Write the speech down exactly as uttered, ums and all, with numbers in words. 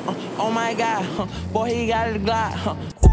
Uh, oh my God, huh, boy, he got a Glock. Huh.